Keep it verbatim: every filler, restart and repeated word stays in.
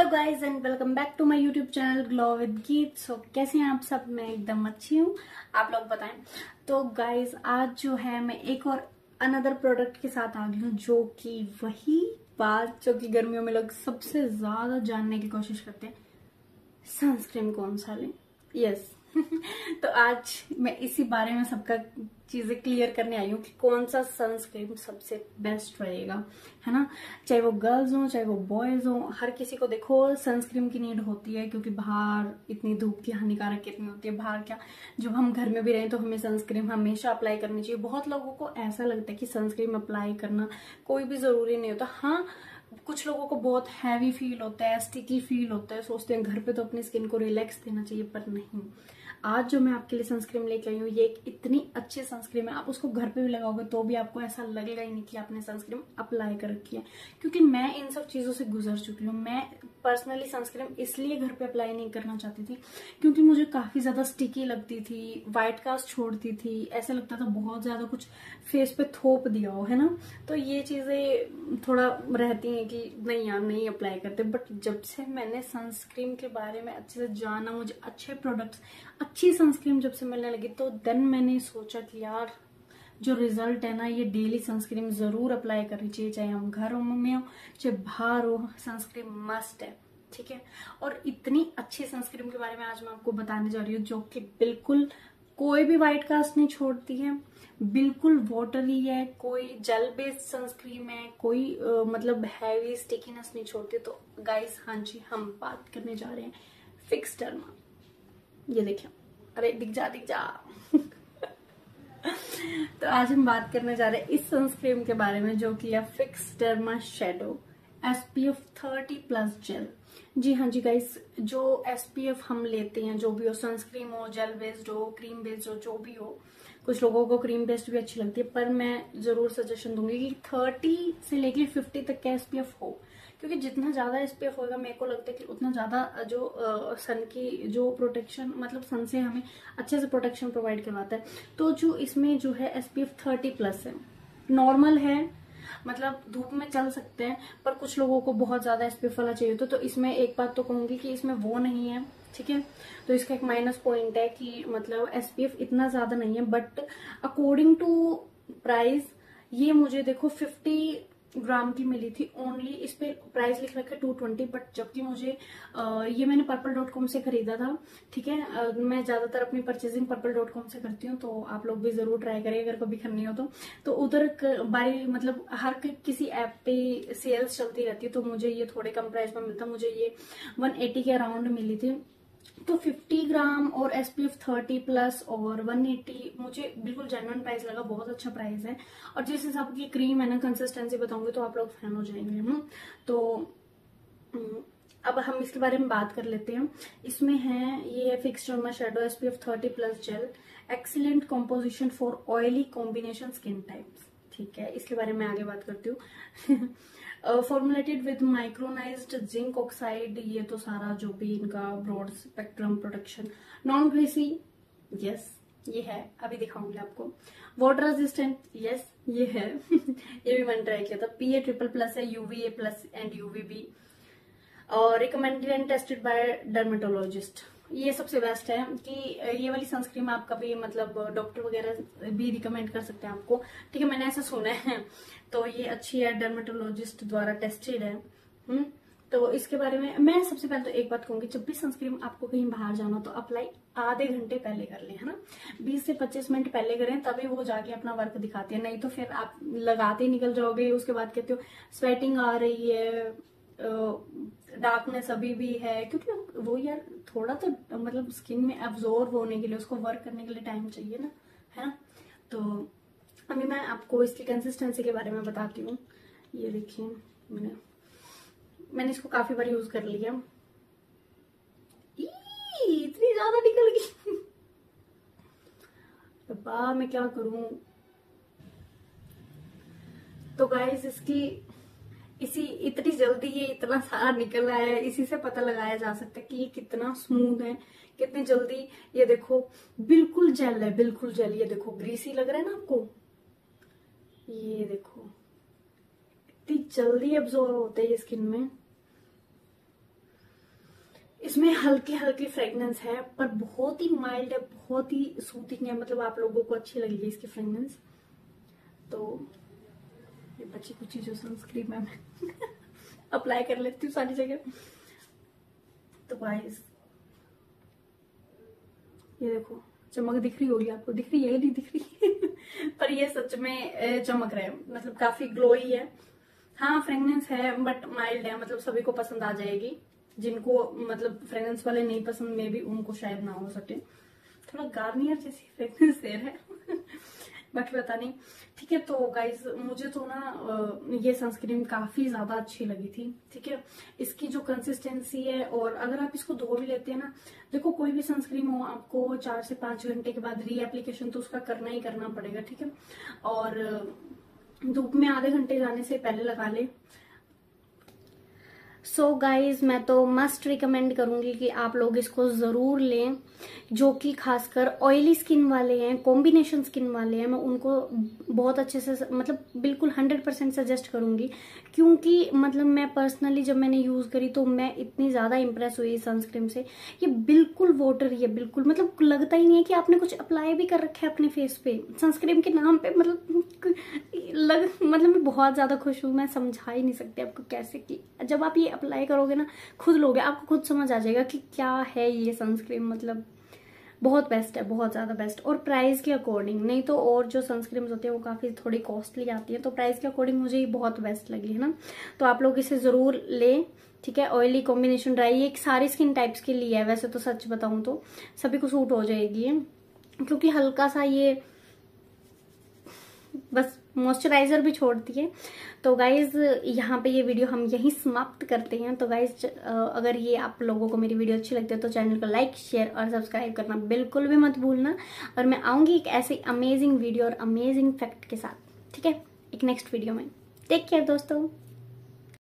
Guys and welcome back to my YouTube channel glow with Geet. So कैसे हैं आप सब? मैं एकदम अच्छी हूँ, आप लोग बताएं। तो गाइज आज जो है मैं एक और अनदर प्रोडक्ट के साथ आ गई हूँ, जो कि वही बात जो कि गर्मियों में लोग सबसे ज्यादा जानने की कोशिश करते हैं, सनस्क्रीन कौन सा लें। यस तो आज मैं इसी बारे में सबका चीजें क्लियर करने आई हूँ कि कौन सा सनस्क्रीन सबसे बेस्ट रहेगा, है ना। चाहे वो गर्ल्स हो चाहे वो बॉयज हो, हर किसी को देखो सनस्क्रीन की नीड होती है, क्योंकि बाहर इतनी धूप की हानिकारक कितनी होती है। बाहर क्या, जब हम घर में भी रहें तो हमें सनस्क्रीन हमेशा अप्लाई करनी चाहिए। बहुत लोगों को ऐसा लगता है कि सनस्क्रीन अप्लाई करना कोई भी जरूरी नहीं होता। हाँ, कुछ लोगों को बहुत हैवी फील होता है, स्टिकी फील होता है, सोचते हैं घर पे तो अपनी स्किन को रिलैक्स देना चाहिए, पर नहीं। आज जो मैं आपके लिए सनस्क्रीन लेके आई हूँ, ये एक इतनी अच्छी सनस्क्रीन है, आप उसको घर पे भी लगाओगे तो भी आपको ऐसा लगेगा ही नहीं कि आपने सनस्क्रीन अप्लाई कर रखी है। क्योंकि मैं इन सब चीजों से गुजर चुकी हूँ। मैं पर्सनली सनस्क्रीन इसलिए घर पे अप्लाई नहीं करना चाहती थी क्योंकि मुझे काफी ज्यादा स्टिकी लगती थी, व्हाइट कास्ट छोड़ती थी, ऐसा लगता था बहुत ज्यादा कुछ फेस पे थोप दिया हो, है ना। तो ये चीजें थोड़ा रहती हैं कि नहीं यार नहीं अप्लाई करते। बट जब से मैंने सनस्क्रीन के बारे में अच्छे से जाना, मुझे अच्छे प्रोडक्ट्स, अच्छी सनस्क्रीन जब से मिलने लगी, तो देन मैंने सोचा कि यार जो रिजल्ट है ना, ये डेली सनस्क्रीन जरूर अप्लाई करनी चाहिए, चाहे हम घर में हो चाहे बाहर हो, सनस्क्रीन मस्ट है, ठीक है। और इतनी अच्छी सनस्क्रीन के बारे में आज मैं आपको बताने जा रही हूँ, जो कि बिल्कुल कोई भी व्हाइट कास्ट नहीं छोड़ती है, बिल्कुल वाटरी है, कोई जेल बेस्ड सनस्क्रीन है, कोई आ, मतलब हैवी स्टिकीनेस नहीं छोड़ती। तो गाइस हाँ जी, हम बात करने जा रहे हैं फिक्स डर्मा। ये देखिए, अरे दिख जा दिख जा तो आज हम बात करने जा रहे हैं इस सनस्क्रीन के बारे में, जो कि है fix derma shadow S P F thirty plus gel. जी हाँ जी गाइस, जो एस पी एफ हम लेते हैं, जो भी हो, सनस्क्रीन हो, जेल बेस्ड हो, क्रीम बेस्ड हो, जो भी हो, कुछ लोगों को क्रीम बेस्ड भी अच्छी लगती है, पर मैं जरूर सजेशन दूंगी कि थर्टी से लेकर फिफ्टी तक का एस पी एफ हो। क्योंकि जितना ज्यादा एस पी एफ होगा, मेरे को लगता है कि उतना ज्यादा जो आ, सन की जो प्रोटेक्शन, मतलब सन से हमें अच्छे से प्रोटेक्शन प्रोवाइड करवाता है। तो जो इसमें जो है S P F thirty plus है, नॉर्मल है, मतलब धूप में चल सकते हैं, पर कुछ लोगों को बहुत ज्यादा एस पी एफ वाला चाहिए होता है। तो इसमें एक बात तो कहूंगी कि इसमें वो नहीं है, ठीक है। तो इसका एक माइनस पॉइंट है कि मतलब एस पी एफ इतना ज्यादा नहीं है, बट अकॉर्डिंग टू प्राइस ये मुझे देखो फिफ्टी ग्राम की मिली थी ओनली। इस पे प्राइस लिख रखा है टू ट्वेंटी, बट जबकि मुझे आ, ये मैंने पर्पल डॉट कॉम से खरीदा था, ठीक है। आ, मैं ज्यादातर अपनी परचेजिंग पर्पल डॉट कॉम से करती हूँ, तो आप लोग भी जरूर ट्राई करिए अगर कभी करनी हो तो। तो उधर बाई मतलब हर किसी ऐप पे सेल्स चलती रहती है, तो मुझे ये थोड़े कम प्राइस में मिलता। मुझे ये वन एटी के अराउंड मिली थी। तो फिफ्टी ग्राम और S P F thirty plus और वन एटी मुझे बिल्कुल जेन्युइन प्राइस लगा, बहुत अच्छा प्राइस है। और जिस हिसाब की क्रीम है ना, कंसिस्टेंसी बताऊंगी तो आप लोग फैन हो जाएंगे। हम तो अब हम इसके बारे में बात कर लेते हैं। इसमें है, ये है fix derma shadow S P F thirty plus gel, excellent composition for oily combination skin types, ठीक है। इसके बारे में आगे बात करती हूँ। Formulated with micronized zinc oxide, ये तो सारा जो भी इनका broad spectrum protection, non greasy, yes ये है, अभी दिखाऊंगी आपको। वाटर रेजिस्टेंट, यस ये है। ये भी मैंने ट्राई किया था। पी ए ट्रिपल प्लस है, UV A plus and UV B, और recommended and tested by dermatologist. ये सबसे बेस्ट है कि ये वाली सनस्क्रीन आप कभी मतलब डॉक्टर वगैरह भी रिकमेंड कर सकते हैं आपको, ठीक है, मैंने ऐसा सुना है। तो ये अच्छी है, डर्मेटोलॉजिस्ट द्वारा टेस्टेड है। हम्म तो इसके बारे में मैं सबसे पहले तो एक बात कहूंगी, जब भी सनस्क्रीन आपको कहीं बाहर जाना तो अप्लाई आधे घंटे पहले कर लें, है ना। बीस से पच्चीस मिनट पहले करें, तभी वो जाके अपना वर्क दिखाती है। नहीं तो फिर आप लगाते ही निकल जाओगे, उसके बाद कहते हो स्वेटिंग आ रही है, डार्कनेस अभी भी है, क्योंकि वो यार थोड़ा तो मतलब स्किन में एब्जॉर्ब होने के लिए, उसको वर्क करने के लिए टाइम चाहिए ना, है ना। तो अभी मैं आपको इसकी कंसिस्टेंसी के बारे में बताती हूँ। ये देखिए, मैंने मैंने इसको काफी बार यूज कर लिया। इतनी ज्यादा निकल गई। बा मैं क्या करूं। तो गाइस इसकी इसी इतनी जल्दी ये इतना सारा निकल आया है, इसी से पता लगाया जा सकता है कि ये कितना स्मूथ है, कितनी जल्दी। ये देखो बिल्कुल जेल है, बिल्कुल जेल। ये देखो ग्रीसी लग रहा है ना आपको, ये देखो इतनी जल्दी एब्जॉर्ब होता है ये स्किन में। इसमें हल्की हल्की फ्रेग्रेंस है पर बहुत ही माइल्ड है, बहुत ही सूथिंग है, मतलब आप लोगों को अच्छी लगेगी इसकी फ्रेग्रेंस। तो ये बची कुछ जो सनस्क्रीन है मैं अप्लाई कर लेती हूँ सारी जगह। तो गाइस ये देखो चमक दिख रही होगी आपको, दिख रही है नहीं दिख रही पर ये सच में चमक रहा है, मतलब काफी ग्लोई है। हाँ फ्रेग्रेंस है बट माइल्ड है, मतलब सभी को पसंद आ जाएगी। जिनको मतलब फ्रेग्रेंस वाले नहीं पसंद में भी उनको शायद ना हो सके, थोड़ा गार्नियर जैसी फ्रेग्रेंस दे रहा है बट पता नहीं। ठीक है तो गाइज मुझे तो ना ये सनस्क्रीन काफी ज्यादा अच्छी लगी थी। ठीक है इसकी जो कंसिस्टेंसी है, और अगर आप इसको धो भी लेते हैं ना, देखो कोई भी सनस्क्रीन हो आपको चार से पांच घंटे के बाद री एप्लीकेशन तो उसका करना ही करना पड़ेगा। ठीक है और धूप में आधे घंटे जाने से पहले लगा ले। सो so गाइज मैं तो मस्ट रिकमेंड करूंगी कि आप लोग इसको जरूर लें, जो कि खासकर ऑयली स्किन वाले हैं, कॉम्बिनेशन स्किन वाले हैं, मैं उनको बहुत अच्छे से मतलब बिल्कुल हंड्रेड परसेंट सजेस्ट करूंगी। क्योंकि मतलब मैं पर्सनली जब मैंने यूज करी तो मैं इतनी ज्यादा इंप्रेस हुई सनस्क्रीन से। ये बिल्कुल वाटर, ये बिल्कुल मतलब लगता ही नहीं है कि आपने कुछ अप्लाई भी कर रखा है अपने फेस पे सनस्क्रीन के नाम पे। मतलब लग मतलब मैं बहुत ज्यादा खुश हूँ, मैं समझा ही नहीं सकती आपको कैसे कि जब आप ये अप्लाई करोगे ना खुद लोगे, आपको खुद समझ आ जाएगा कि क्या है ये सनस्क्रीन। मतलब बहुत बेस्ट है, बहुत ज्यादा बेस्ट। और प्राइस के अकॉर्डिंग, नहीं तो और जो सनस्क्रीन होती है वो काफी थोड़ी कॉस्टली आती है, तो प्राइस के अकॉर्डिंग मुझे ये बहुत बेस्ट लगी है ना। तो आप लोग इसे जरूर लें। ठीक है ऑयली कॉम्बिनेशन ड्राई, ये सारी स्किन टाइप्स के लिए है वैसे तो, सच बताऊं तो सभी को सूट हो जाएगी है, क्योंकि हल्का सा ये बस मॉइस्चराइजर भी छोड़ती है। तो गाइज यहाँ पे ये वीडियो हम यहीं समाप्त करते हैं। तो गाइज अगर ये आप लोगों को मेरी वीडियो अच्छी लगती है तो चैनल को लाइक शेयर और सब्सक्राइब करना बिल्कुल भी मत भूलना। और मैं आऊंगी एक ऐसी अमेजिंग वीडियो और अमेजिंग फैक्ट के साथ, ठीक है, एक नेक्स्ट वीडियो में। टेक केयर दोस्तों।